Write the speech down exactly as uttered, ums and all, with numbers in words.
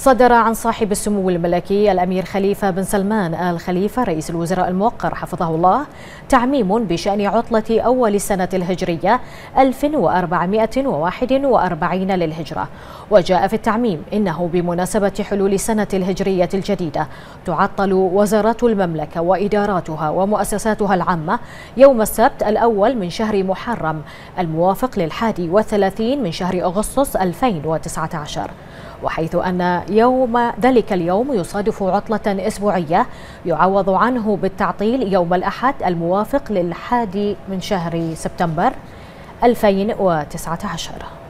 صدر عن صاحب السمو الملكي الأمير خليفة بن سلمان آل خليفة رئيس الوزراء الموقر حفظه الله تعميم بشأن عطلة أول السنة الهجرية ألف وأربعمائة وواحد وأربعين للهجرة. وجاء في التعميم إنه بمناسبة حلول السنة الهجرية الجديدة تعطل وزارات المملكة وإداراتها ومؤسساتها العامة يوم السبت الأول من شهر محرم الموافق للحادي والثلاثين من شهر أغسطس ألفين وتسعة عشر، وحيث أن يوم ذلك اليوم يصادف عطلة أسبوعية يعوض عنه بالتعطيل يوم الأحد الموافق للحادي من شهر سبتمبر ألفين وتسعة عشر.